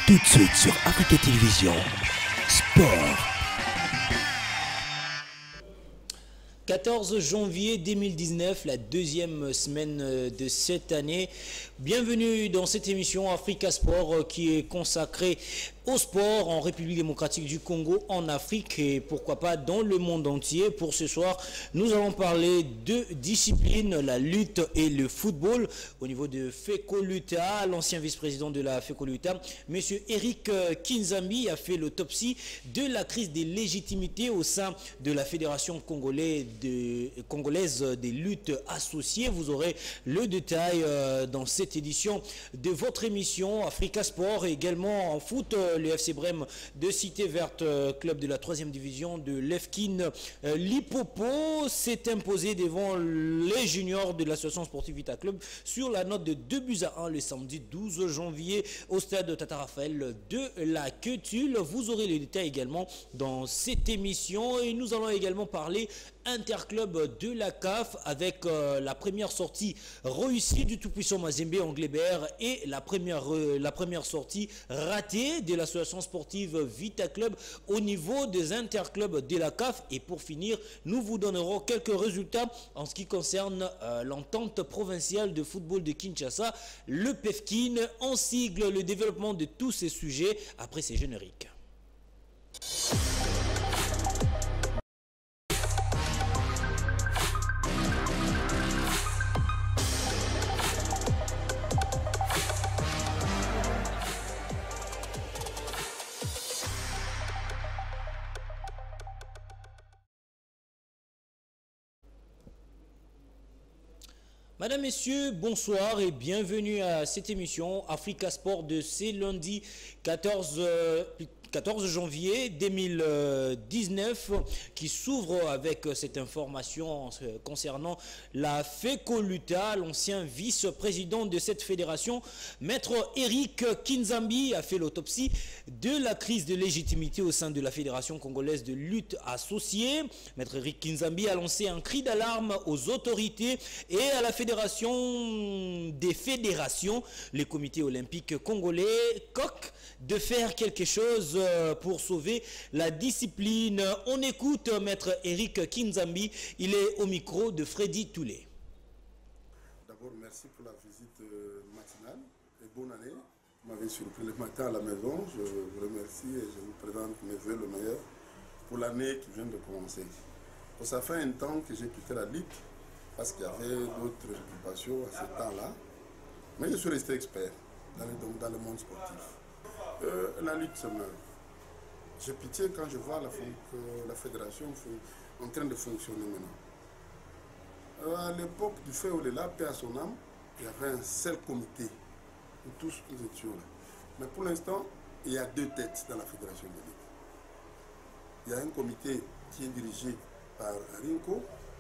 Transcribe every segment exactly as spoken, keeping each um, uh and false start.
Tout de suite sur Africa Télévision. Sport. quatorze janvier deux mille dix-neuf, la deuxième semaine de cette année. Bienvenue dans cette émission Africa Sport qui est consacrée au sport en République démocratique du Congo, en Afrique et pourquoi pas dans le monde entier. Pour ce soir, nous allons parler de disciplines, la lutte et le football. Au niveau de Fécoluta, l'ancien vice-président de la Fécoluta, M. Eric Kinzambi, a fait l'autopsie de la crise des légitimités au sein de la Fédération congolaise, de, congolaise des luttes associées. Vous aurez le détail euh, dans cette édition de votre émission Africa Sport et également en foot. Euh, le F C Brême de Cité Verte, euh, club de la troisième division de l'Efkin euh, Lipopo, s'est imposé devant les juniors de l'association sportive Vita Club sur la note de deux buts à un le samedi douze janvier au stade Tata Raphaël de la Queutule. Vous aurez les détails également dans cette émission et nous allons également parler interclub de la C A F avec euh, la première sortie réussie du tout-puissant Mazembe Anglebert et la première, euh, la première sortie ratée de l'association sportive Vita Club au niveau des interclubs de la C A F. Et pour finir, nous vous donnerons quelques résultats en ce qui concerne euh, l'entente provinciale de football de Kinshasa, le P E F K I N, en sigle le développement de tous ces sujets après ces génériques. Madame, Messieurs, bonsoir et bienvenue à cette émission Africa Sport de ce lundi quatorze janvier deux mille dix-neuf qui s'ouvre avec cette information concernant la Fécoluta. L'ancien vice-président de cette fédération, Maître Eric Kinzambi, a fait l'autopsie de la crise de légitimité au sein de la Fédération congolaise de lutte associée. Maître Eric Kinzambi a lancé un cri d'alarme aux autorités et à la Fédération des fédérations, les comités olympiques congolais, C O C, de faire quelque chose pour sauver la discipline. On écoute Maître Eric Kinzambi, il est au micro de Freddy Toulé. D'abord, merci pour la visite matinale et bonne année. Vous m'avez surpris le matin à la maison, je vous remercie et je vous présente mes vœux le meilleur pour l'année qui vient de commencer. Bon, ça fait un temps que j'ai quitté la Ligue parce qu'il y avait d'autres occupations à ce temps-là, mais je suis resté expert dans le, dans le monde sportif. Euh, la lutte se meurt. J'ai pitié quand je vois la, que la fédération en train de fonctionner maintenant. Euh, à l'époque du fait Olela, paix à son âme, il y avait un seul comité où tous nous étions là. Mais pour l'instant, il y a deux têtes dans la fédération de lutte. Il y a un comité qui est dirigé par Rinko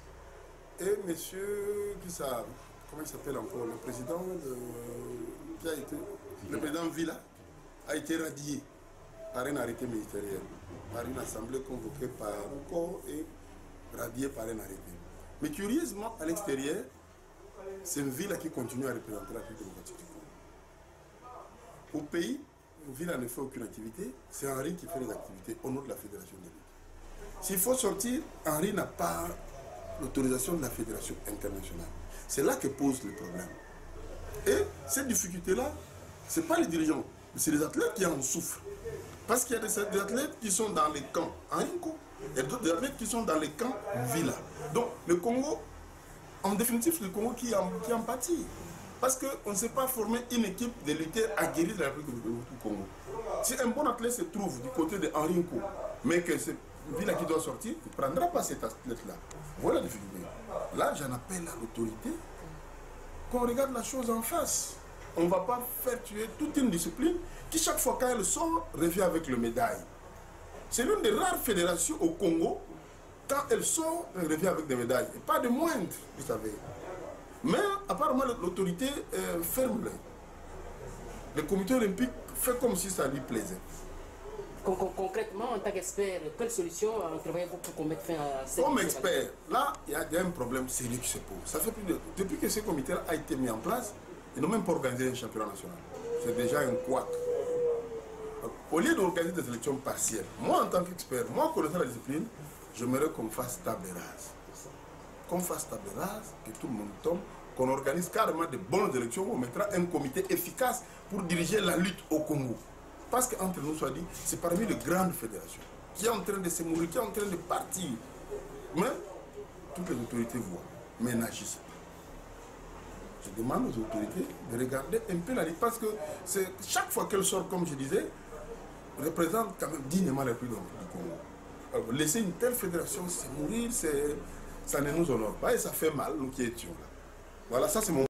et monsieur, qui ça, comment il s'appelle encore, le président de, qui a été, le président Villa a été radié par un arrêté ministériel, par une assemblée convoquée par Rinko et radié par un arrêté. Mais curieusement, à l'extérieur, c'est une Villa qui continue à représenter la République démocratique du Congo. Au pays, Villa ne fait aucune activité, c'est Henri qui fait les activités au nom de la fédération de lutte. S'il faut sortir, Henri n'a pas l'autorisation de la fédération internationale. C'est là que pose le problème. Et cette difficulté-là, ce n'est pas les dirigeants, mais c'est les athlètes qui en souffrent. Parce qu'il y a des, des athlètes qui sont dans les camps Henrico et d'autres athlètes qui sont dans les camps Villa. Donc le Congo, en définitive, c'est le Congo qui en, qui en pâtit. Parce qu'on ne s'est pas formé une équipe de lutteurs aguerris de la République du Congo. Si un bon athlète se trouve du côté de Henrico, mais que c'est Villa qui doit sortir, il ne prendra pas cet athlète-là. Voilà la difficulté. Là, j'en appelle à l'autorité qu'on regarde la chose en face. On ne va pas faire tuer toute une discipline qui, chaque fois qu'elle sort, revient avec le médaille. C'est l'une des rares fédérations au Congo, quand elle sort, elle revient avec des médailles. Et pas de moindre, vous savez. Mais apparemment, l'autorité euh, ferme l'œil. Le comité olympique fait comme si ça lui plaisait. Concrètement, en tant qu'expert, quelle solution entrevoyez-vous pour qu'on mette fin à cette... Comme expert, là, il y, y a un problème sérieux qui se pose. Ça fait plus de... Depuis que ce comité a été mis en place, ils n'ont même pas organisé un championnat national. C'est déjà un couac. au lieu d'organiser des élections partielles, moi en tant qu'expert, moi connaissant la discipline, j'aimerais qu'on fasse table rase. Qu'on fasse table rase, que tout le monde tombe, qu'on organise carrément de bonnes élections, on mettra un comité efficace pour diriger la lutte au Congo. Parce qu'entre nous, soit dit, c'est parmi les grandes fédérations qui est en train de se mourir, qui est en train de partir. Mais toutes les autorités voient, mais n'agissent pas. Je demande aux autorités de regarder un peu la lutte parce que chaque fois qu'elle sort, comme je disais, représente quand même dignement les plus du Congo. Alors, laisser une telle fédération se mourir, ça ne nous honore pas et ça fait mal, nous qui étions là. Voilà, ça c'est mon...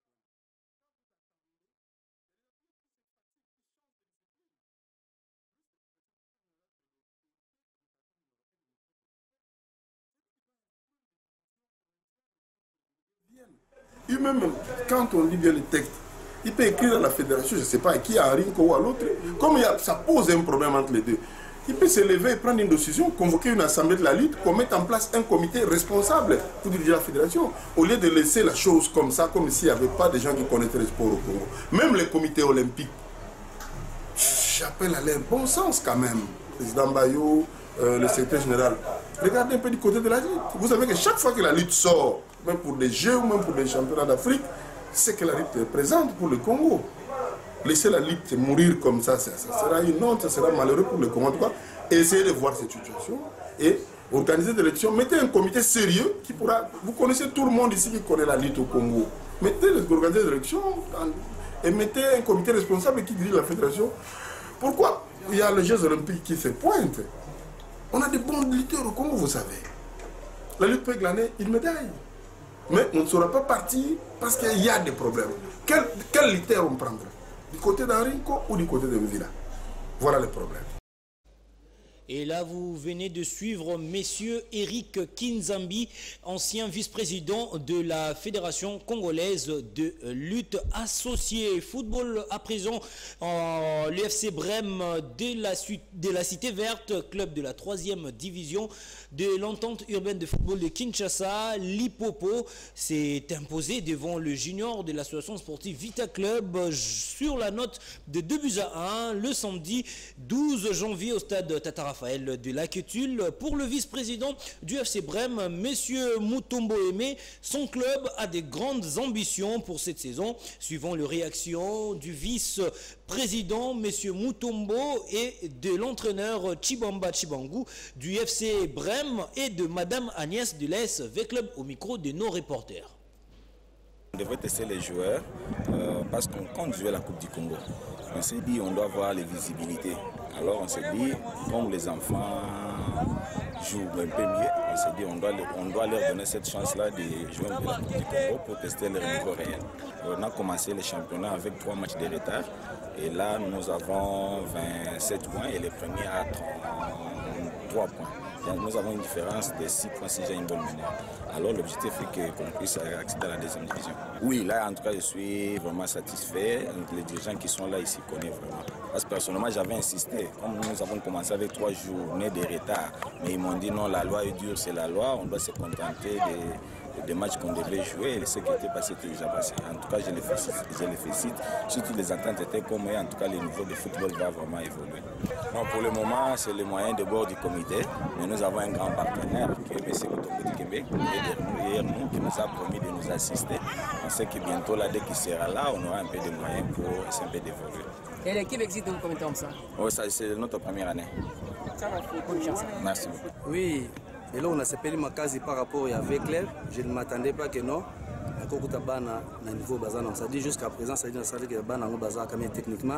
Lui-même, quand on lit bien le texte, il peut écrire à la fédération, je ne sais pas, qui à Rinko ou à l'autre, comme il y a, ça pose un problème entre les deux. Il peut se lever et prendre une décision, convoquer une assemblée de la lutte, qu'on mette en place un comité responsable pour diriger la fédération, au lieu de laisser la chose comme ça, comme s'il n'y avait pas de gens qui connaissaient le sport au Congo. Même les comités olympiques, j'appelle à leur bon sens quand même. Le président Bayo, euh, le secrétaire général, regardez un peu du côté de la lutte. Vous savez que chaque fois que la lutte sort, même pour des Jeux ou même pour des championnats d'Afrique, c'est que la lutte est présente pour le Congo. Laisser la lutte mourir comme ça, ça, ça sera une honte, ça sera malheureux pour le Congo. En tout cas, essayez de voir cette situation et organiser des élections. Mettez un comité sérieux qui pourra... Vous connaissez tout le monde ici qui connaît la lutte au Congo. Mettez organiser des élections et mettez un comité responsable qui dirige la fédération. Pourquoi il y a les Jeux olympiques qui se pointent? On a des bons lutteurs au Congo, vous savez. La lutte peut glaner une médaille. Mais on ne sera pas parti parce qu'il y a des problèmes. Quel, quel lutteur on prendra? Du côté d'Arinko ou du côté de Mvila? Voilà le problème. Et là, vous venez de suivre messieurs Eric Kinzambi, ancien vice-président de la Fédération congolaise de lutte associée. Football à présent, en l'U F C Brême de la, de la Cité Verte, club de la troisième division de l'entente urbaine de football de Kinshasa. L'Hippopo s'est imposé devant le junior de l'association sportive Vita Club sur la note de deux buts à un le samedi douze janvier au stade Tata Raphaël de Laquetul. Pour le vice-président du F C Brême, M. Mutombo Aimé, son club a des grandes ambitions pour cette saison. Suivant les réactions du vice-président M. Mutombo et de l'entraîneur Chibamba Chibangu du F C Brême et de Mme Agnès Delès, V-Club au micro de nos reporters. On devrait tester les joueurs euh, parce qu'on compte jouer la Coupe du Congo. On s'est dit on doit avoir les visibilités. Alors on s'est dit, comme les enfants jouent un peu mieux, on s'est dit on doit, on doit leur donner cette chance-là de jouer un peu la Coupe du Congo pour tester leur niveau réel. On a commencé le championnat avec trois matchs de retard. Et là, nous avons vingt-sept points et les premiers à trente-trois points. Donc nous avons une différence de six points si j'ai une bonne mémoire. Alors l'objectif est qu'on puisse accéder à la deuxième division. Oui, là en tout cas je suis vraiment satisfait. Les dirigeants qui sont là ici connaissent vraiment. Parce que personnellement j'avais insisté. Comme nous avons commencé avec trois journées de retard. Mais ils m'ont dit non, la loi est dure, c'est la loi. On doit se contenter des, des matchs qu'on devait jouer. Et ce qui était passé était déjà passé. En tout cas je les félicite. Je les félicite. Surtout les attentes étaient comme eux. En tout cas le niveau de football va vraiment évoluer. Non, pour le moment c'est le moyen de bord du comité. Mais nous avons un grand partenaire qui est M. Mutombo Dikembe, qui est derrière nous, qui nous a promis de nous assister. On sait que bientôt, là, dès qu'il sera là, on aura un peu de moyens pour essayer un peu d'évoluer. Et l'équipe existe dans combien de temps ça? Oui, c'est notre première année. Ça va, bonne chance. Merci beaucoup. Oui, et là on a s'appelé ma case par rapport avec l'air. Je ne m'attendais pas que non. À Bana, à niveau bazar, on s'est dit jusqu'à présent, ça dit que Bana au bazar quand même techniquement.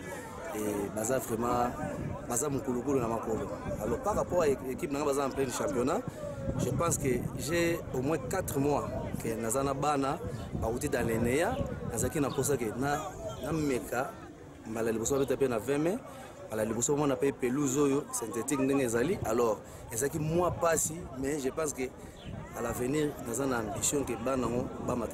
Et bazar vraiment bazar mukuluku na makolo. Alors par rapport à l'équipe na bazar en plein championnat, je pense que j'ai au moins quatre mois que nazana bana ba uti dans l'Enea, nazaki na posa que na na meka mala liboso ba tapé na vingt mai, ala liboso on a payé pelouse oyo synthétique ndenge ezali. Alors ezaki moi passi, mais je pense que à l'avenir, nous avons une ambition que nous avons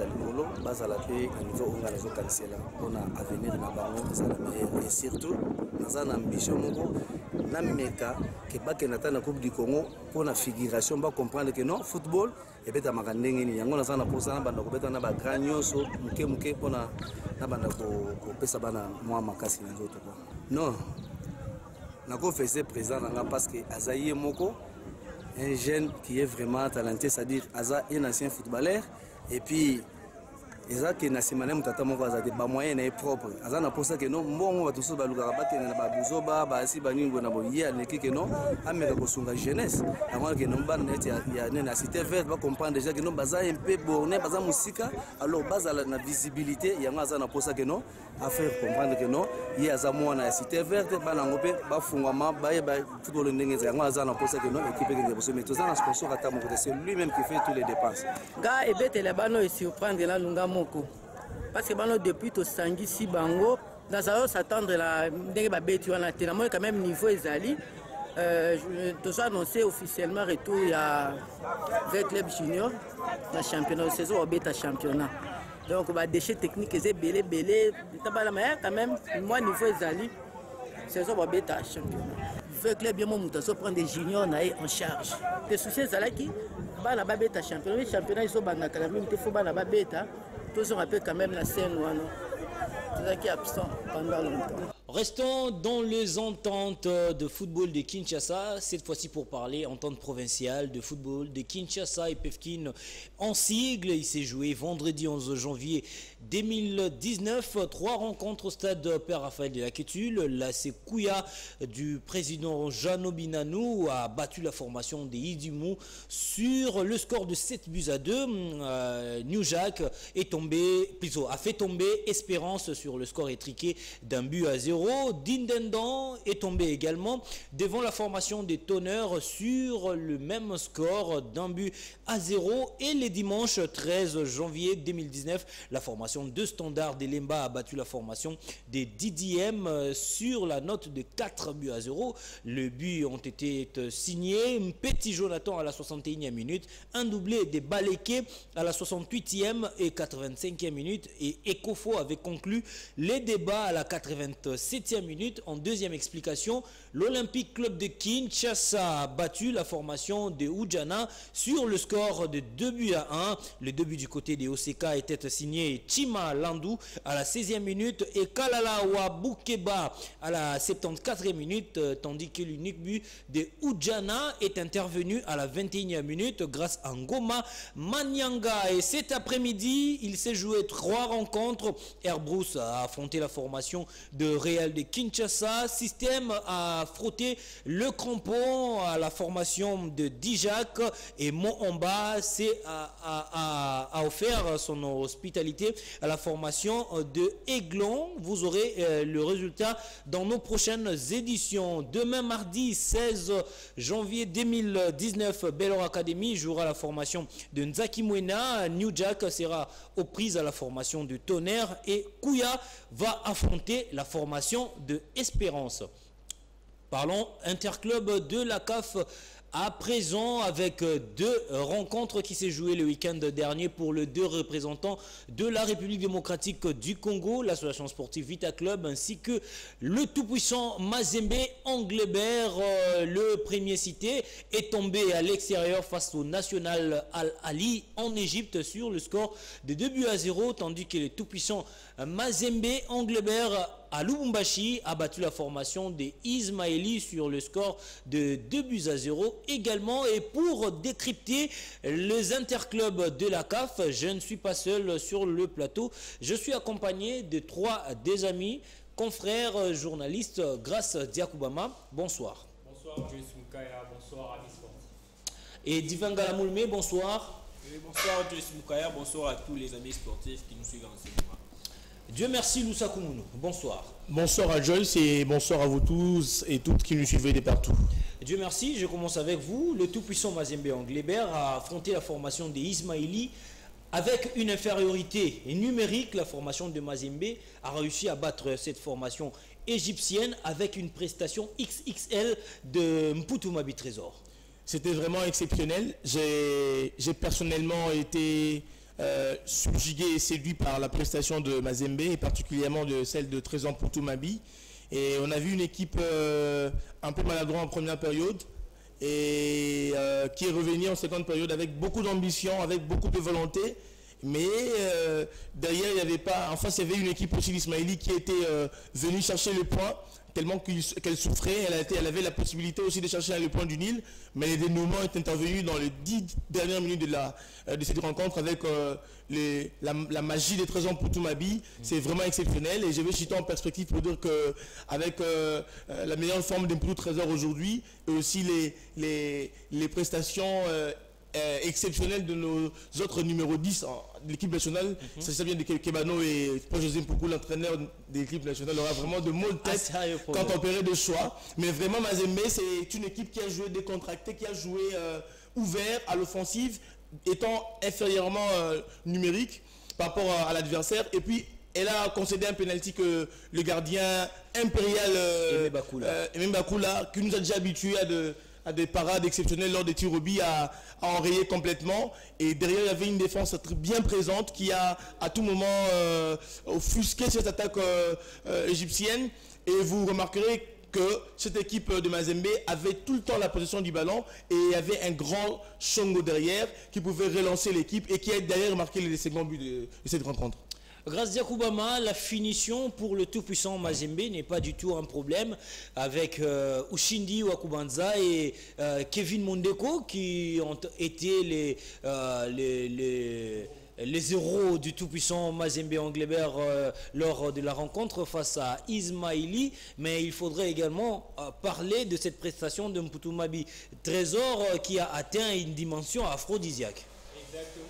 un niveau où nous avons un avenir et surtout, nous avons une ambition que nous avons la Coupe du Congo pour la figuration, pour comprendre que non, football, et bien, nous avons un pour ça, nous avons un grand nyoso, nous avons un non, nako faisait présent parce que Azaïe Moko, un jeune qui est vraiment talentueux, c'est-à-dire Aza est un ancien footballeur et puis Eza que na semana mutata moko azate ba moyen na propre aza na posa que non mbongo ba tuso ba luka ba tena ba buzoba ba si ba ningo na boye ne que non ameka ko sunga jeunesse avant que non ba net ya na cité verte ba comprendre déjà que non baza un peu borné baza musika alors baza na visibilité ya ngaza na posa que non à faire comprendre que non ya za mo na cité verte ba na ngope ba fungama ba ba football ndenge ya ngaza na posa que non équipe que boso mais tout ça na sponsor ata moko c'est lui-même qui fait tous les dépenses ga ebete le bano et surprendre la lunga parce que bano depuis to sangi si bango dans ça s'attendre la ndenge ba betu wana tena moi quand même niveau ezali euh tout ça annoncé officiellement retour il y a vingt club junior la championnat de saison au bêta championnat donc ba déchets techniques c'est belé belé tabala mais quand même moi niveau ezali saison au bêta championnat vingt club bien mon mutaso prendre des juniors na en charge les soucis ezalaki bana ba bêta championnat championnat ils sont bana quand même il faut bana ba bêta tous on rappelle quand même la scène qui est absent pendant longtemps. Restons dans les ententes de football de Kinshasa, cette fois-ci pour parler entente provinciale de football de Kinshasa et Pefkin en sigle. Il s'est joué vendredi onze janvier deux mille dix-neuf, trois rencontres au stade Père Raphaël de la Quétule. La Sekouya du président Jeannot Binanou a battu la formation des Idimou sur le score de sept buts à deux. Euh, New Jack est tombé, plutôt a fait tomber Espérance sur le score étriqué d'un but à zéro. Dindendan est tombé également devant la formation des Tonneurs sur le même score d'un but à zéro. Et le dimanche treize janvier deux mille dix-neuf, la formation de Standard de Lemba a battu la formation des D D M sur la note de quatre buts à zéro. Les buts ont été signés. Petit Jonathan à la soixante et unième minute, un doublé de Baleke à la soixante-huitième et quatre-vingt-cinquième minute, et Ekofo avait conclu les débats à la quatre-vingt-septième minute. En deuxième explication, l'Olympique Club de Kinshasa a battu la formation de Oudjana sur le score de deux buts à un. Le deux buts du côté des O C K étaient signés Chima Landou à la seizième minute et Kalala Wabukeba à la soixante-quatrième minute, tandis que l'unique but de Oudjana est intervenu à la vingt et unième minute grâce à Ngoma Manyanga. Et cet après-midi, il s'est joué trois rencontres. Airbruce a affronté la formation de Real de Kinshasa. Système a frotté le crampon à la formation de Dijak, et Mohomba a, a, a, a offert son hospitalité à la formation de Aiglon. Vous aurez euh, le résultat dans nos prochaines éditions. Demain mardi seize janvier deux mille dix-neuf, Bellor Academy jouera la formation de Nzaki Mwena. New Jack sera aux prises à la formation de Tonnerre et Kouya va affronter la formation de Espérance. Parlons interclub de la C A F à présent, avec deux rencontres qui s'est jouées le week-end dernier pour les deux représentants de la République démocratique du Congo, l'association sportive Vita Club, ainsi que le tout-puissant Mazembe Anglebert. Euh, le premier cité est tombé à l'extérieur face au National Al-Ali en Égypte sur le score de deux buts à zéro, tandis que le tout-puissant Mazembe Anglebert à Lubumbashi a battu la formation des Ismaélis sur le score de deux buts à zéro également. Et pour décrypter les interclubs de la C A F, je ne suis pas seul sur le plateau. Je suis accompagné de trois des amis, confrères, journalistes. Grâce Diakoubama, bonsoir. Bonsoir Joyce Moukaya, bonsoir Amis Sportifs. Et Divangala Moulme, bonsoir. Et bonsoir Joyce Moukaya, bonsoir à tous les amis sportifs qui nous suivent en ce moment. Dieu merci, Loussa Koumounou. Bonsoir. Bonsoir à Joyce et bonsoir à vous tous et toutes qui nous suivez de partout. Dieu merci, je commence avec vous. Le tout-puissant Mazembe Anglebert a affronté la formation des Ismaélis avec une infériorité numérique. La formation de Mazembe a réussi à battre cette formation égyptienne avec une prestation X X L de Mpoutou Trésor. C'était vraiment exceptionnel. J'ai personnellement été Euh, subjugué et séduit par la prestation de Mazembe et particulièrement de celle de Trésor Mpoutou-Mabi. Et on a vu une équipe euh, un peu maladroite en première période et euh, qui est revenue en seconde période avec beaucoup d'ambition, avec beaucoup de volonté. Mais euh, derrière, il n'y avait pas... En face, il y avait une équipe aussi d'Ismaili qui était euh, venue chercher le point, tellement qu'elle souffrait. Elle, a été, elle avait la possibilité aussi de chercher le point du Nil, mais les dénouements est intervenu dans les dix dernières minutes de, la, euh, de cette rencontre avec euh, les, la, la magie des Trésors Mpoutou Mabi. Mmh. C'est vraiment exceptionnel et je vais chuter en perspective pour dire qu'avec euh, euh, la meilleure forme d'Mpoutou Trésor aujourd'hui et aussi les, les, les prestations euh, euh, exceptionnelles de nos autres numéros dix en, de l'équipe nationale, mm-hmm. ça vient de Kebano et Paul-José Mpoukou, l'entraîneur de l'équipe nationale, aura vraiment de mots de tête ah, quand on opérait de choix. Mais vraiment, Mazembe, c'est une équipe qui a joué décontracté, qui a joué euh, ouvert à l'offensive, étant inférieurement euh, numérique par rapport à, à l'adversaire. Et puis, elle a concédé un pénalty que le gardien impérial euh, Aimé Bakula, qui nous a déjà habitués à de... à des parades exceptionnelles lors des tirs au but, à, à enrayer complètement. Et derrière, il y avait une défense bien présente qui a à tout moment euh, offusqué cette attaque euh, euh, égyptienne. Et vous remarquerez que cette équipe de Mazembe avait tout le temps la possession du ballon et il y avait un grand Chongo derrière qui pouvait relancer l'équipe et qui a d'ailleurs marqué les seconds buts de, de cette rencontre. Grâce à Koubama, la finition pour le tout-puissant Mazembe n'est pas du tout un problème avec euh, Ushindi Wakubanza et euh, Kevin Mondeko qui ont été les, euh, les, les, les héros du tout-puissant Mazembe Anglebert euh, lors de la rencontre face à Ismaili. Mais il faudrait également euh, parler de cette prestation de Mpoutou Mabi Trésor euh, qui a atteint une dimension aphrodisiaque. Exactement.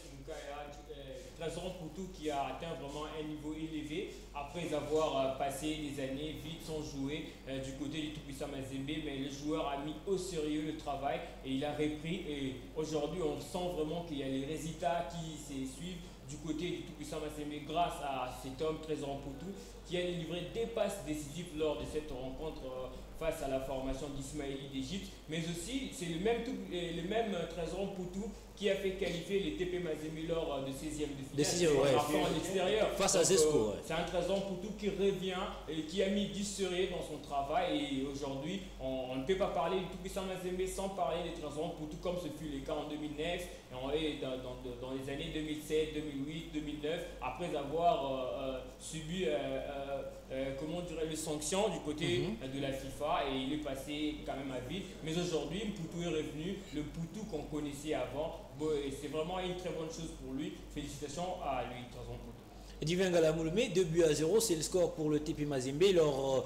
Trésor Mpoutou qui a atteint vraiment un niveau élevé après avoir euh, passé des années vite sans jouer euh, du côté du tout-puissant Mazembe, mais le joueur a mis au sérieux le travail et il a repris et aujourd'hui on sent vraiment qu'il y a les résultats qui se suivent du côté du tout-puissant Mazembe grâce à cet homme Trésor Mpoutou qui a livré des passes décisives lors de cette rencontre euh, face à la formation d'Ismaili d'Égypte, mais aussi c'est le même, tout, le même Trésor Mpoutou qui a fait qualifier les T P Mazembe lors de seizième de finale ouais, en extérieur. Face à Zesco. Euh, ouais. C'est un Trésor Mpoutou qui revient et qui a mis du sérieux dans son travail et aujourd'hui on, on ne peut pas parler du tout-puissant Mazembe sans parler des Trésor Mpoutou comme ce fut le cas en deux mille neuf et on est dans, dans, dans les années deux mille sept, deux mille huit, deux mille neuf après avoir euh, euh, subi euh, euh, euh, comment dirais les sanctions du côté mm-hmm. de la FIFA et il est passé quand même à vide. Mais aujourd'hui, Mpoutou est revenu, le Mpoutou qu'on connaissait avant. Bon, c'est vraiment une très bonne chose pour lui. Félicitations à lui, Trésor Mpoutou. Divin Galamouloumé, deux buts à zéro, c'est le score pour le T P Mazembe lors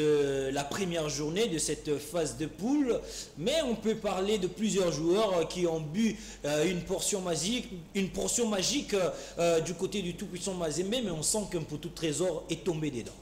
de la première journée de cette phase de poule. Mais on peut parler de plusieurs joueurs qui ont bu euh, une portion magique, une portion magique euh, du côté du tout-puissant Mazembe, mais on sent qu'un Mpoutou Trésor est tombé dedans.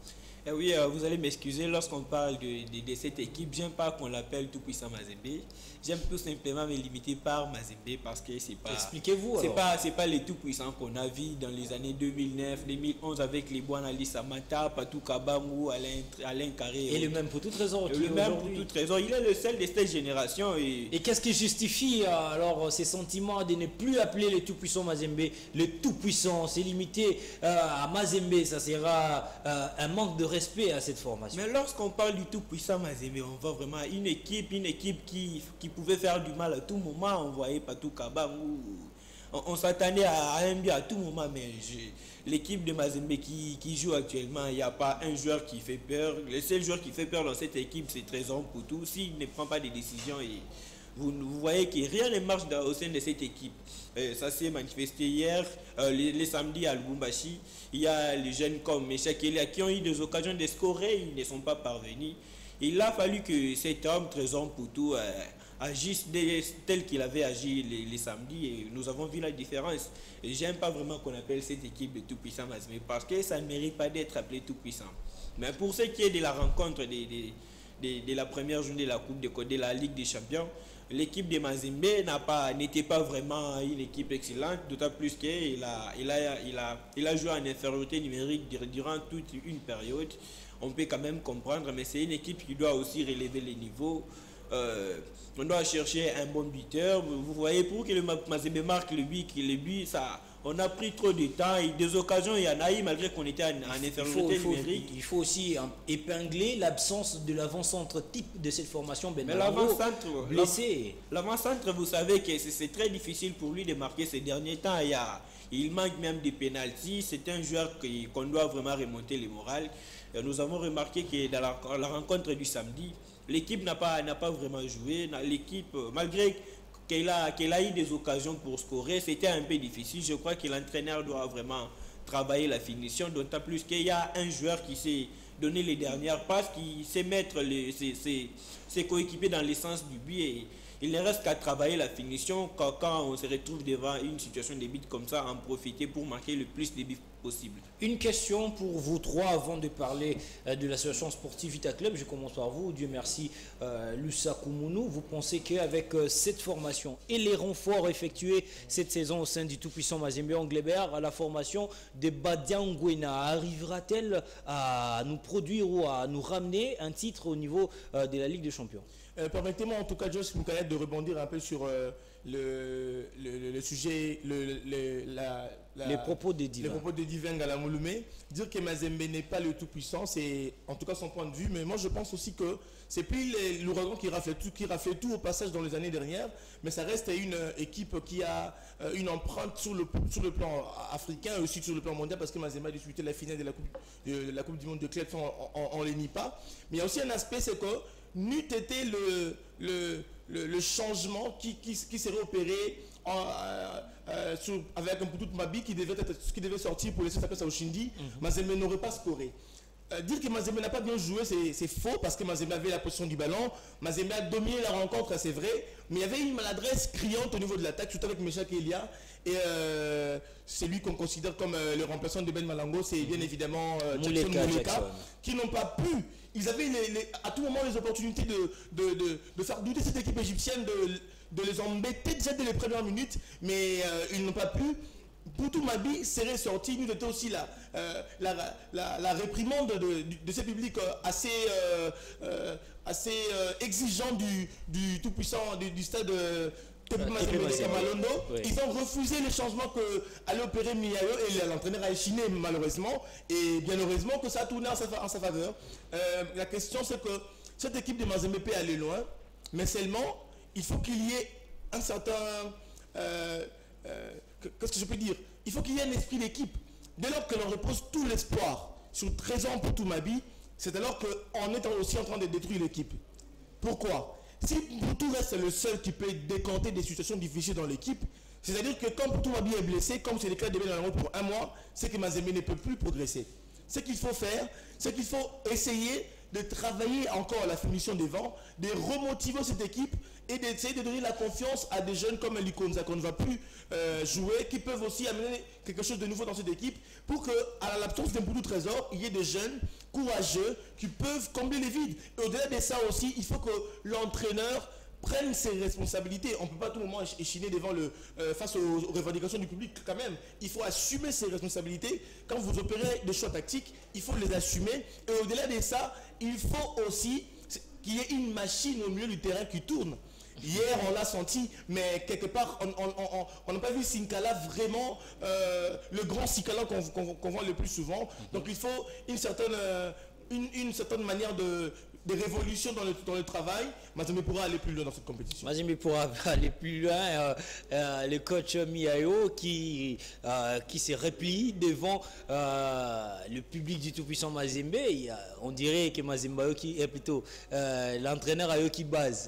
Eh oui, euh, vous allez m'excuser, lorsqu'on parle de, de, de cette équipe, j'aime pas qu'on l'appelle tout-puissant Mazembe. J'aime tout simplement me limiter par Mazembe parce que c'est pas... Expliquez-vous c'est pas, c'est pas les tout-puissants qu'on a vu dans les années deux mille neuf, deux mille onze avec les Bouanali Samata, Patou Kabamou, Alain, Alain Carré. Et, et le même Mpoutou Trésor. Le même Mpoutou Trésor, il est le seul de cette génération. Et, et qu'est-ce qui justifie alors ces sentiments de ne plus appeler le tout-puissant Mazembe le tout-puissant? C'est limité euh, à Mazembe, ça sera euh, un manque de respect à cette formation. Mais lorsqu'on parle du tout-puissant Mazembe, on voit vraiment une équipe, une équipe qui, qui pouvait faire du mal à tout moment. On voyait Patou Kabamou, on, on s'attendait à, à un but à tout moment, mais l'équipe de Mazembe qui, qui joue actuellement, il n'y a pas un joueur qui fait peur. Le seul joueur qui fait peur dans cette équipe, c'est Trésor Mpoutou. S'il ne prend pas de décisions, et vous, vous voyez que rien ne marche dans, au sein de cette équipe. Euh, ça s'est manifesté hier, euh, les, les samedis à Lubumbashi. Il y a les jeunes comme Meshak Elia qui ont eu des occasions de scorer, ils ne sont pas parvenus. Il a fallu que cet homme, Trésor Mpoutou, euh, agisse tel qu'il avait agi les, les samedis et nous avons vu la différence. Et j'aime pas vraiment qu'on appelle cette équipe de tout-puissant Mazembe parce que ça ne mérite pas d'être appelé tout-puissant. Mais pour ce qui est de la rencontre de, de, de, de la première journée de la Coupe de Côte de la Ligue des Champions, l'équipe de Mazembe n'a pas, n'était pas vraiment une équipe excellente, d'autant plus qu'il a, il a, il a, il a joué en infériorité numérique durant toute une période. On peut quand même comprendre, mais c'est une équipe qui doit aussi relever les niveaux. Euh, on doit chercher un bon buteur. Vous voyez, pour que le Mazembe marque le but, le but, ça, on a pris trop de temps. Et des occasions, il y en a eu malgré qu'on était en, en infériorité numérique. Il faut aussi hein, épingler l'absence de l'avant-centre type de cette formation. Ben Mais l'avant-centre, blessé. L'avant-centre, vous savez que c'est très difficile pour lui de marquer ces derniers temps. Il y a, Il manque même des pénaltys. C'est un joueur qu'on doit vraiment remonter le moral. Nous avons remarqué que dans la, la rencontre du samedi, l'équipe n'a pas, n'a pas vraiment joué. L'équipe, malgré qu'elle a, qu'elle a eu des occasions pour scorer, c'était un peu difficile. Je crois que l'entraîneur doit vraiment travailler la finition, d'autant plus qu'il y a un joueur qui s'est donné les dernières passes, qui sait mettre les, ses, ses, ses coéquipiers dans l'essence du but. Et il ne reste qu'à travailler la finition quand, quand on se retrouve devant une situation de but comme ça, en profiter pour marquer le plus de buts possible. Une question pour vous trois avant de parler euh, de l'association sportive Vita Club. Je commence par vous. Dieu merci, euh, Lusa Koumounou. Vous pensez qu'avec euh, cette formation et les renforts effectués cette saison au sein du tout-puissant Mazembe Anglebert, la formation de Badian Nguena arrivera-t-elle à nous produire ou à nous ramener un titre au niveau euh, de la Ligue des Champions? Euh, Permettez-moi en tout cas, Josh Moukanet, de rebondir un peu sur euh, le, le, le sujet, le, le, la, la, les propos des divins. Les propos des divins Galamouloumé. Dire que Mazembe n'est pas le tout-puissant, c'est en tout cas son point de vue, mais moi je pense aussi que c'est plus l'ouragan qui rafle tout, qui rafle tout au passage dans les années dernières, mais ça reste une équipe qui a euh, une empreinte sur le, sur le plan africain et aussi sur le plan mondial, parce que Mazembe a disputé la finale de la Coupe, de, la coupe du Monde de club, on ne les nie pas. Mais il y a aussi un aspect, c'est que n'eût été le, le, le, le changement qui, qui, qui serait opéré en, euh, euh, sur, avec un peu toute Mabi qui devait, être, qui devait sortir pour laisser sa place à Oshindi, mm-hmm. Mazembe n'aurait pas scoré. Euh, dire que Mazembe n'a pas bien joué, c'est faux, parce que Mazembe avait la position du ballon. Mazembe a dominé la rencontre, c'est vrai, mais il y avait une maladresse criante au niveau de l'attaque, surtout avec Meshak Elia. Et euh, c'est lui qu'on considère comme euh, le remplaçant de Ben Malango, c'est bien évidemment euh, Jackson Mouleka, qui n'ont pas pu. Ils avaient les, les, à tout moment les opportunités de, de, de, de faire douter cette équipe égyptienne, de, de les embêter déjà dès les premières minutes, mais euh, ils n'ont pas pu. Boutou Mabi serait sorti, nous était aussi la, euh, la, la, la réprimande de, de, de ce public assez, euh, euh, assez euh, exigeant du, du tout-puissant du, du stade euh, Malondo. Oui. Ils ont refusé les changements que allait opérer Miayo et l'entraîneur a échiné malheureusement, et bien heureusement que ça a tourné en sa, en sa faveur. Euh, la question c'est que cette équipe de Mazembe peut aller loin, mais seulement il faut qu'il y ait un certain... Euh, euh, qu'est-ce que je peux dire? Il faut qu'il y ait un esprit d'équipe. Dès lors que l'on repose tout l'espoir sur treize ans pour Toumabi, c'est alors qu'on est aussi en train de détruire l'équipe. Pourquoi? Si Boutou reste le seul qui peut décanter des situations difficiles dans l'équipe, c'est-à-dire que quand Boutou Mabi est blessé, comme c'est le cas de Ben Malango pour un mois, c'est que Mazembe ne peut plus progresser. Ce qu'il faut faire, c'est qu'il faut essayer de travailler encore la finition devant, de remotiver cette équipe et d'essayer de donner la confiance à des jeunes comme Likonza qu'on ne va plus euh, jouer, qui peuvent aussi amener quelque chose de nouveau dans cette équipe pour qu'à l'absence d'un Boudou Trésor, il y ait des jeunes courageux qui peuvent combler les vides. Et au-delà de ça aussi, il faut que l'entraîneur prenne ses responsabilités. On ne peut pas à tout moment échiner devant le, euh, face aux, aux revendications du public quand même. Il faut assumer ses responsabilités. Quand vous opérez des choix tactiques, il faut les assumer. Et au-delà de ça, il faut aussi qu'il y ait une machine au milieu du terrain qui tourne. Hier, on l'a senti, mais quelque part, on n'a pas vu Sinkala vraiment, euh, le grand Sinkala qu'on qu'on, qu'on voit le plus souvent. Donc il faut une certaine, euh, une, une certaine manière de... des révolutions dans le, dans le travail. Mazembe pourra aller plus loin dans cette compétition. Mazembe pourra aller plus loin. Euh, euh, le coach Miayo qui, euh, qui se replie devant euh, le public du tout-puissant Mazembe. On dirait que Mazembe qui est plutôt euh, l'entraîneur à eux qui base.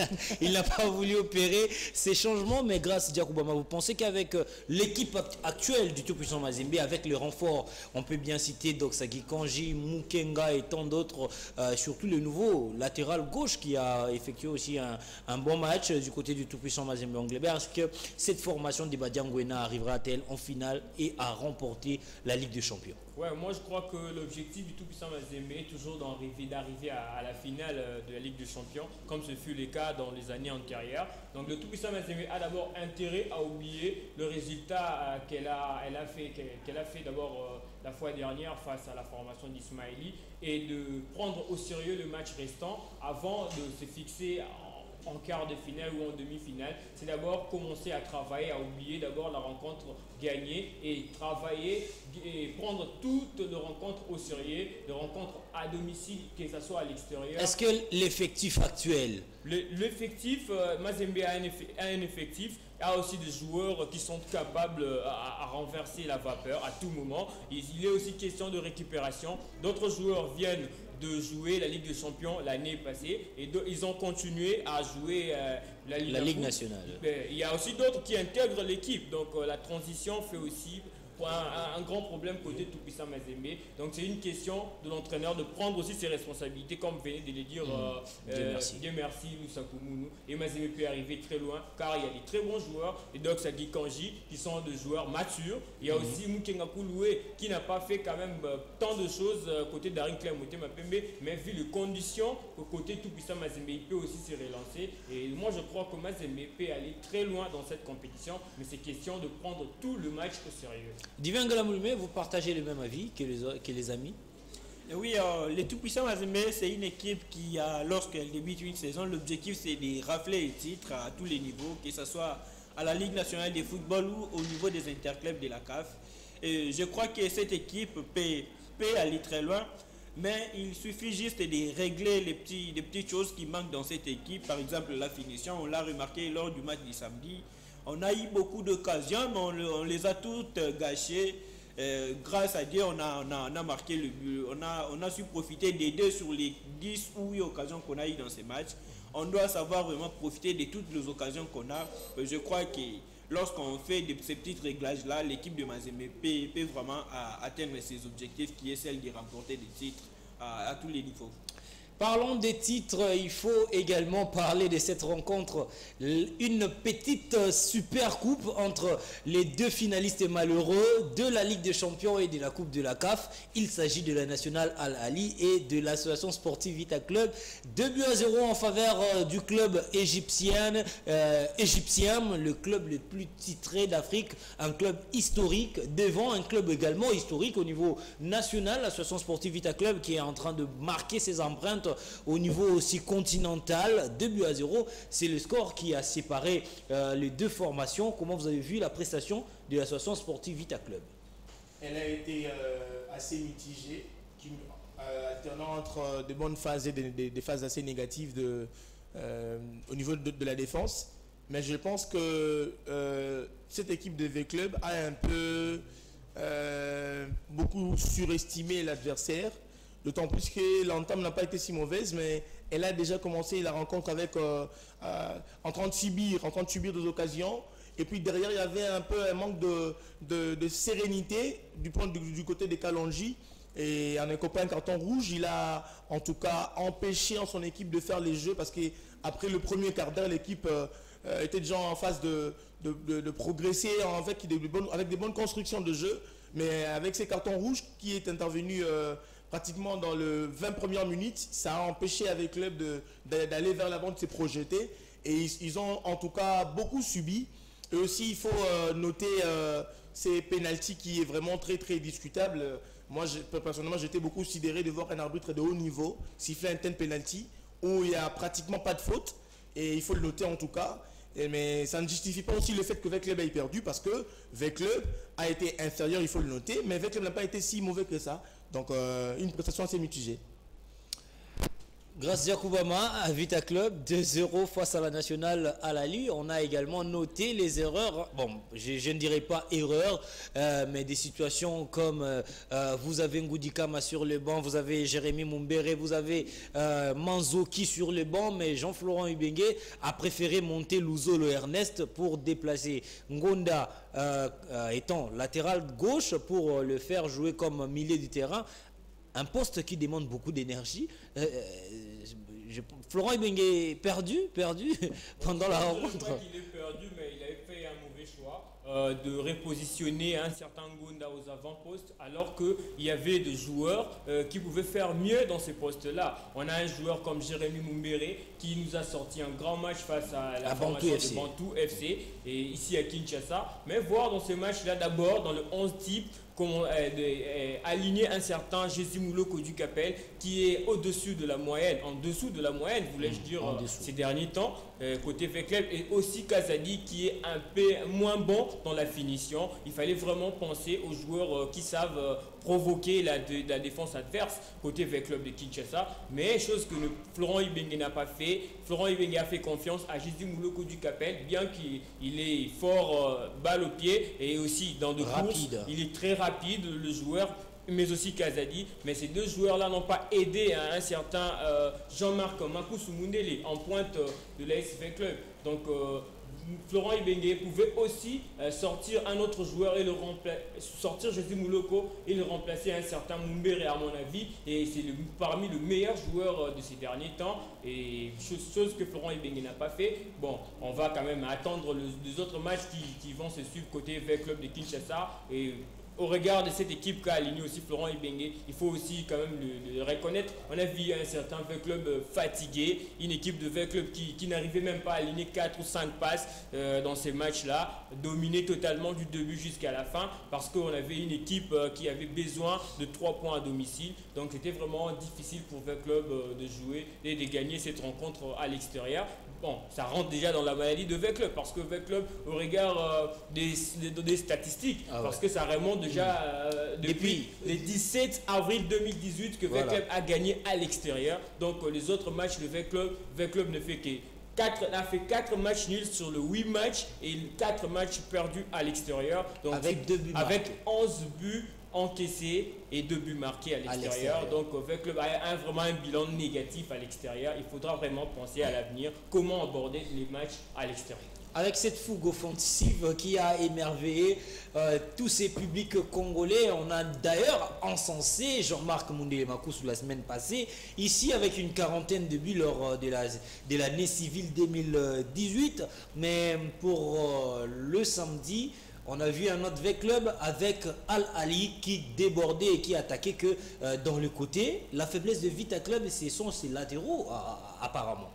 Il n'a pas voulu opérer ces changements, mais grâce à Diakoubama, vous pensez qu'avec l'équipe actuelle du tout-puissant Mazembe, avec les renforts, on peut bien citer Doxagi Kanji, Mukenga et tant d'autres, euh, surtout le nouveau latéral gauche qui a effectué aussi un, un bon match du côté du tout-puissant Mazembe Anglebert. Est-ce que cette formation de Badian Nguena arrivera-t-elle en finale et à remporter la Ligue des Champions? Ouais, moi je crois que l'objectif du tout-puissant Mazembe est toujours d'arriver à, à la finale de la Ligue des Champions, comme ce fut le cas dans les années antérieures. Donc le tout-puissant Mazembe a d'abord intérêt à oublier le résultat qu'elle a, elle a fait, qu'elle a fait d'abord la fois dernière face à la formation d'Ismaili, et de prendre au sérieux le match restant avant de se fixer en, en quart de finale ou en demi-finale. C'est d'abord commencer à travailler, à oublier d'abord la rencontre gagnée et travailler et prendre toutes les rencontres au sérieux, les rencontres à domicile, que ce soit à l'extérieur. Est-ce que l'effectif actuel, L'effectif, euh, Mazembe a un, a un effectif, Il y a aussi des joueurs qui sont capables à, à renverser la vapeur à tout moment. Il, il est aussi question de récupération. D'autres joueurs viennent de jouer la Ligue des Champions l'année passée et de, ils ont continué à jouer euh, la Ligue, la Ligue nationale. Mais il y a aussi d'autres qui intègrent l'équipe. Donc euh, la transition fait aussi un, un grand problème côté Tout-Puissant Mazembe. Donc c'est une question de l'entraîneur de prendre aussi ses responsabilités, comme venait de le dire mmh. euh, Dieu euh, merci, Dieu merci Lusaku Mounou. Et Mazembe peut arriver très loin car il y a des très bons joueurs. Et donc Sagi Kanji qui sont des joueurs matures. Il y a mmh. aussi Moukenga Kouloué qui n'a pas fait quand même euh, tant de choses euh, côté Darin Clermont Mapembe, mais vu les conditions côté Tout-Puissant Mazembe, il peut aussi se relancer. Et moi je crois que Mazembe peut aller très loin dans cette compétition, mais c'est question de prendre tout le match au sérieux. Divin Galamoulme, vous partagez le même avis que les, que les amis? Oui, euh, les Tout-Puissants Mazembe, c'est une équipe qui, a, lorsqu'elle débute une saison, l'objectif c'est de rafler les titres à tous les niveaux, que ce soit à la Ligue nationale de football ou au niveau des interclubs de la C A F. Et je crois que cette équipe peut, peut aller très loin, mais il suffit juste de régler les, petits, les petites choses qui manquent dans cette équipe. Par exemple, la finition, on l'a remarqué lors du match du samedi. On a eu beaucoup d'occasions, mais on, on les a toutes gâchées. Euh, grâce à Dieu, on a, on, a, on a marqué le but. On a, on a su profiter des deux sur les dix ou huit occasions qu'on a eues dans ces matchs. On doit savoir vraiment profiter de toutes les occasions qu'on a. Je crois que lorsqu'on fait de, ces petits réglages-là, l'équipe de Mazembe peut, peut vraiment à, atteindre ses objectifs, qui est celle de remporter des titres à, à tous les niveaux. Parlons des titres, il faut également parler de cette rencontre, une petite super coupe entre les deux finalistes malheureux de la Ligue des Champions et de la Coupe de la C A F. Il s'agit de la Nationale Al Ali et de l'association sportive Vita Club. deux buts à zéro en faveur du club égyptien, euh, égyptien, le club le plus titré d'Afrique, un club historique, devant un club également historique au niveau national, l'association sportive Vita Club qui est en train de marquer ses empreintes au niveau aussi continental. Deux buts à zéro, c'est le score qui a séparé euh, les deux formations. Comment vous avez vu la prestation de l'association sportive Vita Club? Elle a été euh, assez mitigée, qui, euh, alternant entre de bonnes phases et des, des, des phases assez négatives de, euh, au niveau de, de la défense. Mais je pense que euh, cette équipe de V-Club a un peu euh, beaucoup surestimé l'adversaire. D'autant plus que l'entame n'a pas été si mauvaise, mais elle a déjà commencé la rencontre avec euh, euh, en train de subir, en train de subir des occasions. Et puis derrière, il y avait un peu un manque de, de, de sérénité du, point du, du côté des Kalonji. Et en écopant un carton rouge, il a en tout cas empêché en son équipe de faire les jeux parce qu'après le premier quart d'heure, l'équipe euh, était déjà en phase de, de, de, de progresser avec des, bonnes, avec des bonnes constructions de jeu. Mais avec ces cartons rouges qui est intervenu euh, pratiquement dans le vingt premières minutes, ça a empêché avec le club d'aller vers l'avant, de se projeter. Et ils, ils ont en tout cas beaucoup subi. Et aussi, il faut euh, noter euh, ces pénaltys qui est vraiment très très discutable. Moi, je, personnellement, j'étais beaucoup sidéré de voir un arbitre de haut niveau siffler un tel penalty où il n'y a pratiquement pas de faute. Et il faut le noter en tout cas. Et, mais ça ne justifie pas aussi le fait que V-Club ait perdu parce que V-Club a été inférieur, il faut le noter. Mais V-Club n'a pas été si mauvais que ça. Donc, euh, une prestation assez mitigée. Grâce à Koubama, à Vita Club, deux zéro face à la Nationale Al Ali. On a également noté les erreurs, bon, je, je ne dirais pas erreurs, euh, mais des situations comme euh, euh, vous avez Ngoudikama sur le banc, vous avez Jérémy Mumbere, vous avez euh, Manzoki sur le banc, mais Jean-Florent Ubengue a préféré monter Luzolo Ernest pour déplacer Ngonda euh, euh, étant latéral gauche pour le faire jouer comme milieu du terrain. Un poste qui demande beaucoup d'énergie. Euh, je, Florent Ibenge est perdu, perdu pendant la rencontre. Je crois qu'il est perdu, mais il avait fait un mauvais choix euh, de repositionner un certain Ngunda aux avant-postes, alors qu'il y avait des joueurs euh, qui pouvaient faire mieux dans ces postes-là. On a un joueur comme Jérémy Mumbere qui nous a sorti un grand match face à la à formation Bantou de Bantou F C et ici à Kinshasa. Mais voir dans ce match-là d'abord, dans le onze type, comment, euh, de, euh, aligner un certain Jésus Mouloko du Capel qui est au-dessus de la moyenne, en dessous de la moyenne, voulais-je dire, euh, ces derniers temps, euh, côté V-Club, et aussi Kazadi qui est un peu moins bon dans la finition. Il fallait vraiment penser aux joueurs euh, qui savent euh, provoquer la, de, la défense adverse côté V-Club de Kinshasa, mais chose que le, Florent Ibenge n'a pas fait. Florent Ibenge a fait confiance à Jésus Mouloko du Capel, bien qu'il il est fort euh, balle au pied et aussi dans de rapide. courses, il est très rapide le joueur, mais aussi Kazadi. Mais ces deux joueurs-là n'ont pas aidé à un certain euh, Jean-Marc Makousou Mundele en pointe euh, de l'A S V Club. Donc euh, Florent Ibenge pouvait aussi euh, sortir un autre joueur et le remplacer, sortir Jésus Mouloko et le remplacer un certain Mumbere à mon avis. Et c'est parmi le meilleur joueur euh, de ces derniers temps. Et chose, chose que Florent Ibenge n'a pas fait. Bon, on va quand même attendre le, les autres matchs qui, qui vont se suivre côté V Club de Kinshasa. Et au regard de cette équipe qu'a aligné aussi Florent Ibenge, il faut aussi quand même le, le reconnaître. On a vu un certain V-Club euh, fatigué, une équipe de V-Club qui, qui n'arrivait même pas à aligner quatre ou cinq passes euh, dans ces matchs-là, dominé totalement du début jusqu'à la fin, parce qu'on avait une équipe euh, qui avait besoin de trois points à domicile. Donc c'était vraiment difficile pour V-Club euh, de jouer et de gagner cette rencontre à l'extérieur. Bon, ça rentre déjà dans la maladie de V-Club, parce que V-Club, au regard euh, des, des, des statistiques, ah ouais. parce que ça remonte déjà euh, depuis puis, le dix-sept avril deux mille dix-huit que V-Club voilà. a gagné à l'extérieur. Donc euh, les autres matchs de V-Club, V-Club ne fait que quatre, a fait quatre matchs nuls sur le huit matchs et quatre matchs perdus à l'extérieur. Donc avec deux buts avec onze buts encaissés et deux buts marqués à l'extérieur. Donc V-Club a un, vraiment un bilan négatif à l'extérieur. Il faudra vraiment penser à l'avenir, comment aborder les matchs à l'extérieur. Avec cette fougue offensive qui a émerveillé euh, tous ces publics congolais, on a d'ailleurs encensé Jean-Marc Mundele Makousou la semaine passée, ici avec une quarantaine de buts lors de la de l'année civile deux mille dix-huit. Mais pour euh, le samedi, on a vu un autre V-Club avec Al-Ali qui débordait et qui attaquait que euh, dans le côté. La faiblesse de Vita Club, ce sont ses latéraux euh, apparemment.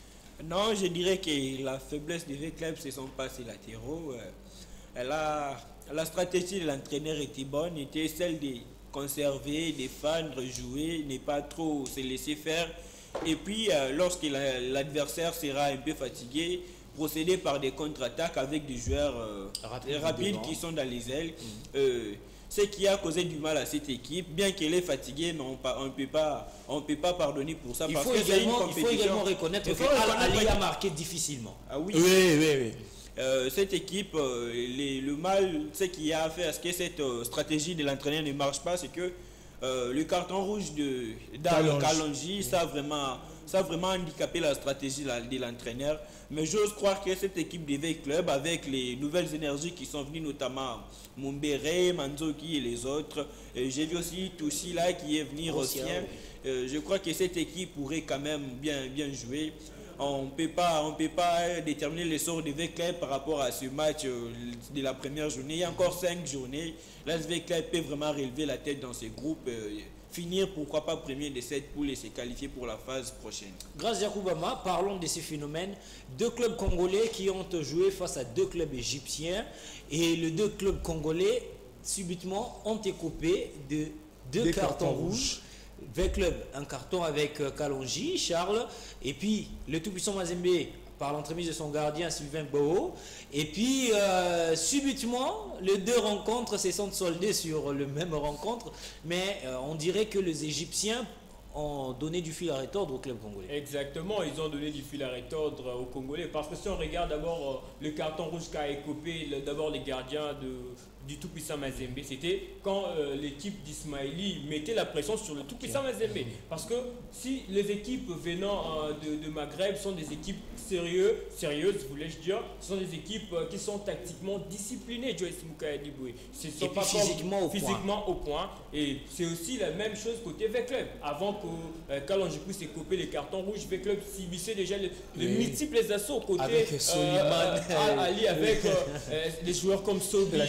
Non, je dirais que la faiblesse de V-Club, ce ne sont pas ses latéraux. Elle a, la stratégie de l'entraîneur était bonne, était celle de conserver, défendre, jouer, ne pas trop se laisser faire. Et puis, euh, lorsque l'adversaire sera un peu fatigué, procéder par des contre-attaques avec des joueurs euh, Rapide rapides qui sont dans les ailes. Mmh. Euh, ce qui a causé du mal à cette équipe, bien qu'elle est fatiguée, mais on ne peut pas, on peut pas pardonner pour ça. Il, parce faut, que également, il faut également reconnaître qu'Al-Ali a marqué difficilement. Ah oui, oui, oui, oui. Euh, cette équipe, euh, les, le mal, ce qui a fait à ce que cette euh, stratégie de l'entraîneur ne marche pas, c'est que euh, le carton rouge de Kalonji, ça a vraiment, ça a vraiment handicapé la stratégie de l'entraîneur. Mais j'ose croire que cette équipe de V-Club, avec les nouvelles énergies qui sont venues, notamment Mumbere, Manzoki et les autres, j'ai vu aussi Toussi là qui est venu aussi. Euh, je crois que cette équipe pourrait quand même bien, bien jouer. On ne peut pas, on peut pas déterminer le sort de V-Club par rapport à ce match de la première journée. Il y a encore cinq journées. Là, V-Club peut vraiment relever la tête dans ces groupes. Euh, finir, pourquoi pas, premier de cette poule et se qualifier pour la phase prochaine. Grâce à Koubama, parlons de ces phénomènes. Deux clubs congolais qui ont joué face à deux clubs égyptiens. Et les deux clubs congolais, subitement, ont été coupés de deux Des cartons, cartons rouges. V-Club, un carton avec Kalonji, Charles. Et puis, le tout-puissant Mazembe, par l'entremise de son gardien Sylvain Boho. Et puis, euh, subitement, les deux rencontres se sont soldées sur le même rencontre. Mais euh, on dirait que les Égyptiens ont donné du fil à retordre au club congolais. Exactement, ils ont donné du fil à retordre aux Congolais. Parce que si on regarde d'abord euh, le carton rouge qu'a écopé d'abord les gardiens de, du tout-puissant Mazembe, c'était quand euh, l'équipe d'Ismaili mettait la pression sur le tout-puissant Mazembe. Parce que si les équipes venant euh, de, de Maghreb sont des équipes sérieuses, sérieuses voulais-je dire, ce sont des équipes euh, qui sont tactiquement disciplinées, Joyce Moukayadiboué. Ce sont Et pas puis physiquement, au, physiquement point. au point. Et c'est aussi la même chose côté V-Club. Avant que euh, Kalonjikou s'est coupé les cartons rouges, V-Club subissait déjà les, les oui. multiples assauts côté avec Soliman, euh, Ali, avec euh, euh, les joueurs comme Sobi,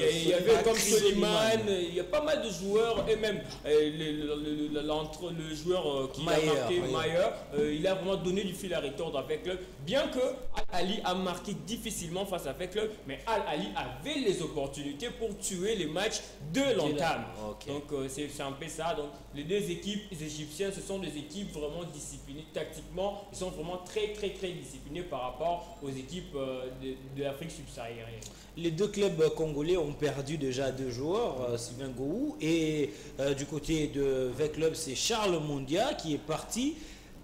y, a, il y avait comme Soliman, il y a pas mal de joueurs, et même euh, le, le, le, l'entre, le joueur euh, qui Mayer, a marqué, Mayer, euh, il a vraiment donné du fil à retordre avec club, bien que Al-Ali a marqué difficilement face à club, mais Al-Ali avait les opportunités pour tuer les matchs de l'entame. Okay. Donc euh, c'est un peu ça. Donc les deux équipes égyptiennes, ce sont des équipes vraiment disciplinées tactiquement, ils sont vraiment très très très disciplinés par rapport aux équipes euh, de, de l'Afrique subsaharienne. Les deux clubs congolais ont perdu déjà deux joueurs, euh, Sylvain Gou, et euh, du côté de V-Club, c'est Charles Mondia qui est parti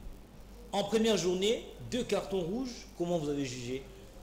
en première journée, deux cartons rouges. Comment vous avez jugé?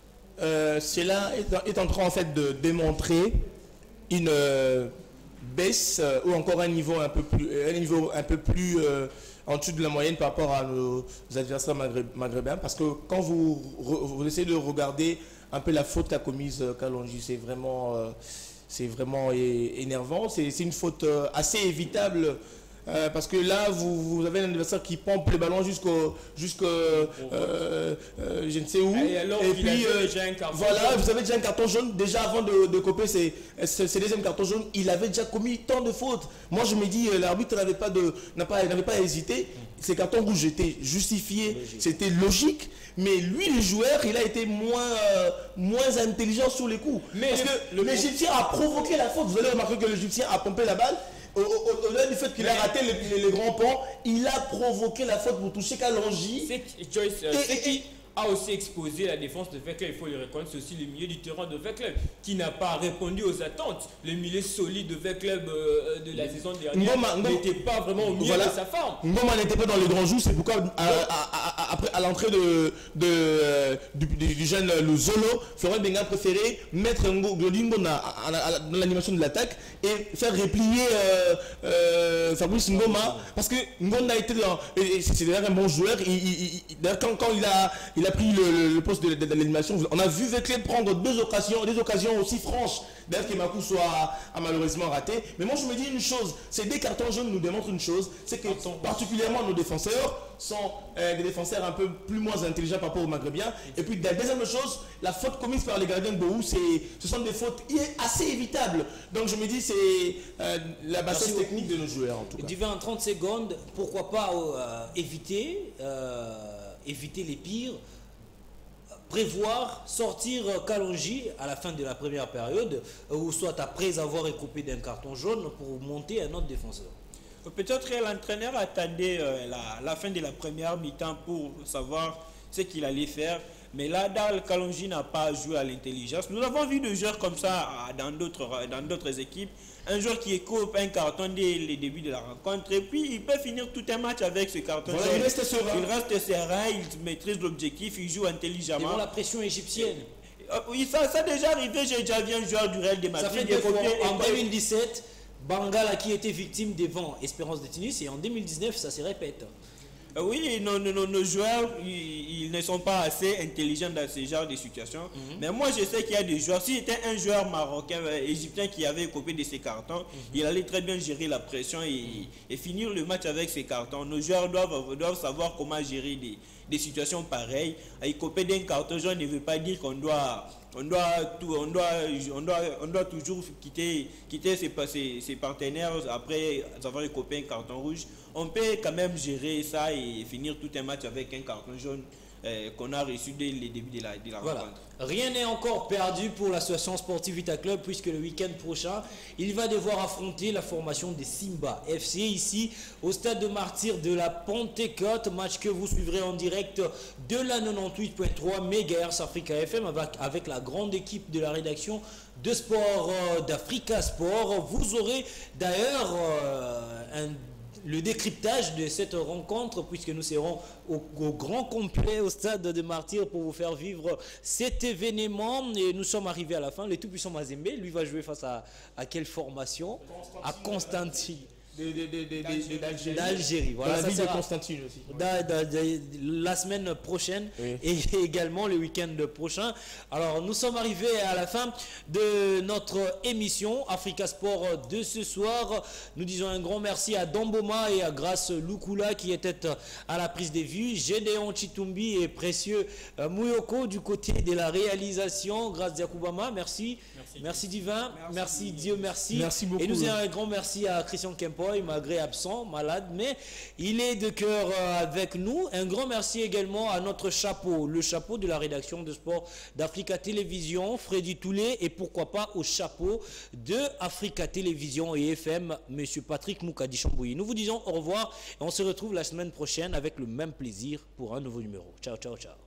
euh, Cela est, est en train en fait de démontrer une euh, baisse euh, ou encore un niveau un peu plus, un niveau un peu plus euh, en dessous de la moyenne par rapport à nos adversaires maghrébins, parce que quand vous, vous essayez de regarder un peu la faute qu'a commise Kalonji, c'est vraiment, euh, c'est vraiment énervant. C'est une faute euh, assez évitable, euh, parce que là, vous, vous avez un adversaire qui pompe le ballon jusqu'au, jusqu'au, euh, euh, je ne sais où. Et, alors, et puis, euh, déjà un carton voilà, jaune. Vous avez déjà un carton jaune. Déjà avant de, de copier ses, ses, ses deuxièmes cartons jaunes, il avait déjà commis tant de fautes. Moi, je me dis, l'arbitre n'avait pas de, n'a pas, n'avait pas hésité. Ces cartons rouges étaient justifiés, c'était logique. Mais lui, le joueur, il a été moins, euh, moins intelligent sur les coups. Mais parce que l'Égyptien a provoqué la faute. Vous allez remarquer que l'Égyptien a pompé la balle. Au-delà du fait qu'il a raté les, les, les grands ponts, il a provoqué la faute pour toucher Kalonji. Joyce, euh, et, qui a aussi exposé la défense de V-Club, il faut le reconnaître, c'est aussi le milieu du terrain de V-Club qui n'a pas répondu aux attentes. Le milieu solide de V-Club euh, de la saison dernière n'était pas vraiment au milieu voilà. de sa forme. Ngoma n'était pas dans les grands jours, c'est pourquoi à, à, à, après à l'entrée de, de, euh, du, du, du jeune le Zolo, Florent Benga a préféré mettre Ngolingo dans l'animation de l'attaque et faire replier euh, euh, Fabrice Ngoma, parce que Ngoma a été dans, c'est d'ailleurs un bon joueur. Il, il, il, quand, quand il a il a pris le, le poste de, de, de l'animation, on a vu Veclé prendre deux occasions, des occasions aussi franches. D'ailleurs, Kemakou soit a malheureusement raté. Mais moi, je me dis une chose, ces deux cartons jaunes nous démontrent une chose, c'est que particulièrement nos défenseurs sont euh, des défenseurs un peu plus moins intelligents par rapport aux Maghrébiens. Et puis, la deuxième chose, la faute commise par les gardiens de Bohou, ce sont des fautes assez évitables. Donc, je me dis, c'est euh, la bassesse technique de nos joueurs, en tout cas. Divin, en trente secondes, pourquoi pas euh, éviter, euh, éviter les pires, prévoir sortir Kalonji à la fin de la première période, ou soit après avoir écopé d'un carton jaune pour monter un autre défenseur. Peut-être que l'entraîneur attendait euh, la, la fin de la première mi-temps pour savoir ce qu'il allait faire. Mais là, Dal Kalonji n'a pas joué à l'intelligence. Nous avons vu des joueurs comme ça dans d'autres dans d'autres équipes. Un joueur qui écope un carton dès le début de la rencontre et puis il peut finir tout un match avec ce carton. Voilà, il reste serein. Il reste serein, il maîtrise l'objectif, il joue intelligemment. Devant la pression égyptienne. Oui, ça, ça a déjà arrivé. J'ai déjà vu un joueur du Real de Madrid. Ça fait deux fois. En deux mille dix-sept, Bangala qui était victime devant Espérance de Tunis, et en deux mille dix-neuf, ça se répète. Oui, nos, nos, nos joueurs, ils, ils ne sont pas assez intelligents dans ce genre de situation. Mm-hmm. Mais moi, je sais qu'il y a des joueurs. S'il était un joueur marocain, euh, égyptien qui avait copié de ses cartons, mm-hmm. il allait très bien gérer la pression et, mm-hmm. et finir le match avec ses cartons. Nos joueurs doivent, doivent savoir comment gérer des, des situations pareilles. Et copier d'un carton jaune ne veut pas dire qu'on doit... On doit, tout, on, doit, on, doit, on doit toujours quitter, quitter ses, ses, ses partenaires après avoir écopé un carton rouge. On peut quand même gérer ça et finir tout un match avec un carton jaune euh, qu'on a reçu dès le début de la, de la voilà. rencontre. Rien n'est encore perdu pour l'association sportive Vita Club, puisque le week-end prochain, il va devoir affronter la formation des Simba F C ici au stade de Martyrs de la Pentecôte, match que vous suivrez en direct de la quatre-vingt-dix-huit point trois mégahertz Africa F M avec, avec la grande équipe de la rédaction de sport euh, d'Africa Sport. Vous aurez d'ailleurs euh, un le décryptage de cette rencontre, puisque nous serons au, au grand complet au stade de Martyrs pour vous faire vivre cet événement. Et nous sommes arrivés à la fin. Le tout-puissant Mazembe, lui, va jouer face à, à quelle formation? À Constantine. d'Algérie. D'Algérie, voilà. Dans la ça ville de sera Constantine aussi. da- da- da- la semaine prochaine Oui. et également le week-end prochain. Alors, nous sommes arrivés à la fin de notre émission Africa Sport de ce soir. Nous disons un grand merci à Domboma et à Grace Lukula qui étaient à la prise des vues, Gédéon Chitumbi et précieux euh, Mouyoko du côté de la réalisation. Grâce Yakubama, merci. Merci, merci Divin, merci, merci Dieu, merci. Merci beaucoup. Et nous disons un grand merci à Christian Kempoy, malgré absent, malade, mais il est de cœur euh, avec nous. Un grand merci également à notre chapeau, le chapeau de la rédaction de sport d'Africa Télévision, Freddy Toulet, et pourquoi pas au chapeau de Africa Télévision et F M, Monsieur Patrick Moukadi Chambouilly. Nous vous disons au revoir et on se retrouve la semaine prochaine avec le même plaisir pour un nouveau numéro. Ciao, ciao, ciao.